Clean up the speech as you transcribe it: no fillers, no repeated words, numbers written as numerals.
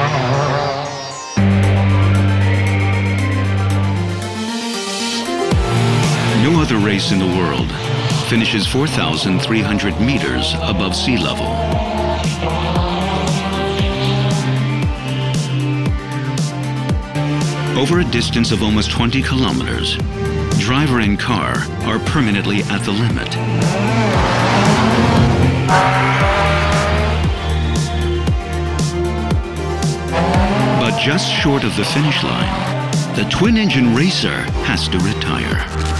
No other race in the world finishes 4,300 meters above sea level. Over a distance of almost 20 kilometers, driver and car are permanently at the limit. But just short of the finish line, the twin-engine racer has to retire.